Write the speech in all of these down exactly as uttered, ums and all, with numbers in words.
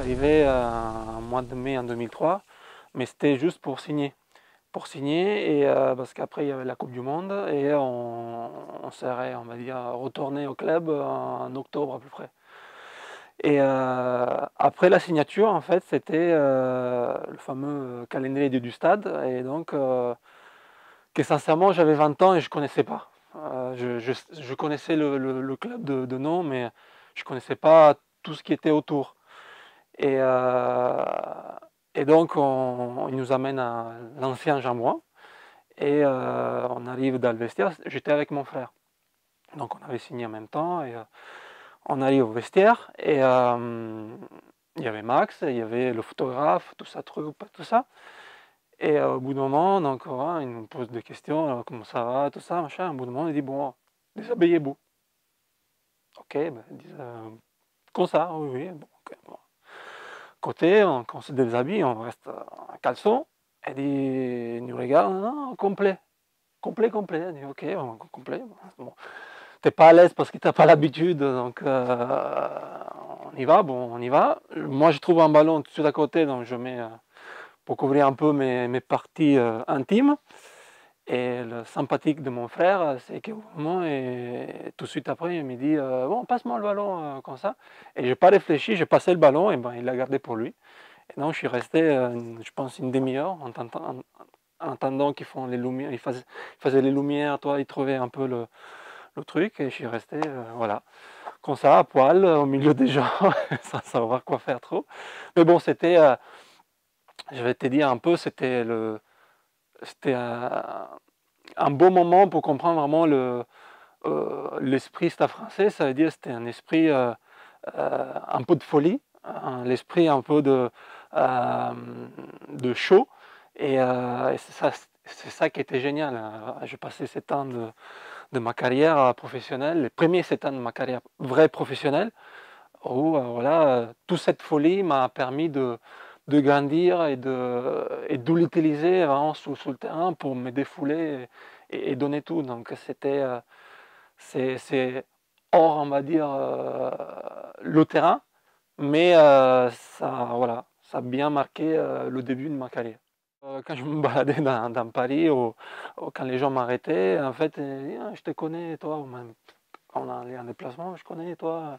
arrivé euh, au mois de mai en deux mille trois, mais c'était juste pour signer. Pour signer, et, euh, parce qu'après il y avait la Coupe du Monde, et on, on serait, on va dire, retourné au club en octobre à peu près. Et euh, après la signature, en fait, c'était euh, le fameux calendrier du stade, et donc, euh, que sincèrement, j'avais vingt ans et je connaissais pas. Euh, je, je- je connaissais le, le- le club de, de nom, mais je connaissais pas tout ce qui était autour. Et, euh, et donc, on, il nous amène à l'ancien Jean-Bouin, et euh, on arrive dans le vestiaire. J'étais avec mon frère, donc on avait signé en même temps, et euh, on arrive au vestiaire, et euh, il y avait Max, il y avait le photographe, tout ça, truc, tout ça. Et euh, au bout d'un moment, donc, voilà, il nous pose des questions, alors, comment ça va, tout ça, machin. Au bout d'un moment, il dit, bon, déshabillez-vous. Ok, ben, ils disent, euh, comme ça, oui, oui. Bon, ok, bon. Côté, on, quand on se déshabille, on reste en caleçon. Elle dit, il nous regarde, non, complet. Complet, complet. Elle dit, ok, bon, complet. Bon. T'es pas à l'aise parce que t'as pas l'habitude, donc euh, on y va, bon, on y va. Moi, je trouve un ballon tout de suite à côté, donc je mets, euh, pour couvrir un peu mes, mes parties euh, intimes. Et le sympathique de mon frère, c'est qu'au moment, et tout de suite après, il me dit euh, bon, passe-moi le ballon euh, comme ça. Et j'ai pas réfléchi, j'ai passé le ballon, et ben il l'a gardé pour lui. Et donc je suis resté, euh, je pense, une demi-heure en, en, en attendant qu'ils font les lumières, ils faisaient, ils faisaient les lumières, toi, ils trouvaient un peu le, le truc, et je suis resté, euh, voilà, comme ça, à poil, au milieu des gens, sans savoir quoi faire trop. Mais bon, c'était, euh, je vais te dire un peu, c'était le, c'était un, un beau moment pour comprendre vraiment le euh, l'esprit stade français. Ça veut dire que c'était un esprit euh, euh, un peu de folie, hein, l'esprit un peu de, euh, de show. Et, euh, et c'est ça, c'est ça qui était génial. J'ai passé sept ans de, de ma carrière professionnelle, les premiers sept ans de ma carrière vraie professionnelle, où euh, voilà, euh, toute cette folie m'a permis de, de grandir et de, et de l'utiliser vraiment sous, sous le terrain pour me défouler et, et donner tout. Donc c'était euh, c'est, c'est hors, on va dire, euh, le terrain, mais euh, ça, voilà, ça a bien marqué euh, le début de ma carrière. Euh, quand je me baladais dans, dans Paris, ou, ou quand les gens m'arrêtaient, en fait, ils disaient, ah, je te connais, toi, ou même quand on allait en déplacement, je connais, toi.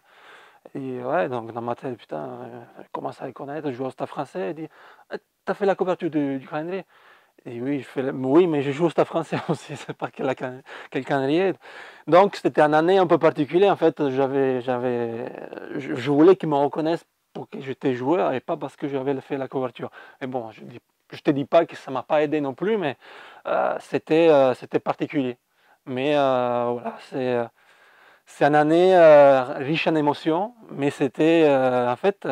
Et ouais, donc dans ma tête, putain, euh, je commence à les connaître, je joue au Stade français, il dit, ah, t'as fait la couverture du, du calendrier? Et oui, je fais le- oui, mais je joue au Stade français aussi, c'est pas que la can- quel calendrier. Donc c'était une année un peu particulière, en fait, j'avais, j'avais, je, je voulais qu'ils me reconnaissent pour que j'étais joueur et pas parce que j'avais fait la couverture. Mais bon, je dis, je te dis pas que ça m'a pas aidé non plus, mais euh, c'était, euh, c'était particulier. Mais euh, voilà, c'est, euh, c'est une année euh, riche en émotions, mais c'était euh, en fait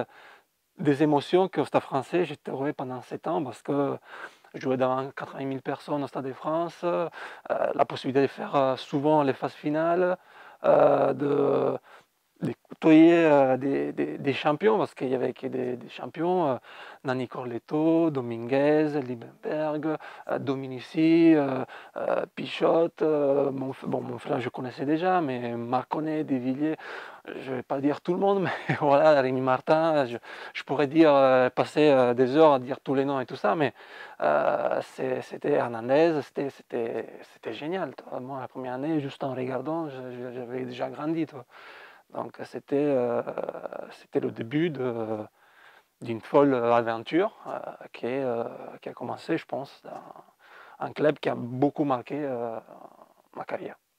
des émotions qu'au Stade français j'ai trouvé pendant sept ans parce que je jouais devant quatre-vingt mille personnes au Stade de France, euh, la possibilité de faire euh, souvent les phases finales, euh, de, de côtoyer euh, des, des- des champions, parce qu'il y avait que des, des champions, euh, Nani Corletto, Dominguez, Liebenberg, euh, Dominici, euh, euh, Pichotte, euh, mon, f- bon, mon frère je connaissais déjà, mais Marconnet, Desvilliers, je ne vais pas dire tout le monde, mais voilà, Rémi Martin, je, je pourrais dire, euh, passer euh, des heures à dire tous les noms et tout ça, mais euh, c'est- c'était Hernandez, c'était c'était- c'était génial. Toi. Moi, la première année, juste en regardant, je- je- j'avais déjà grandi. Toi. Donc c'était euh, c'était le début de- d'une folle aventure euh, qui, est, euh, qui a commencé, je pense, dans un club qui a beaucoup marqué euh, ma carrière.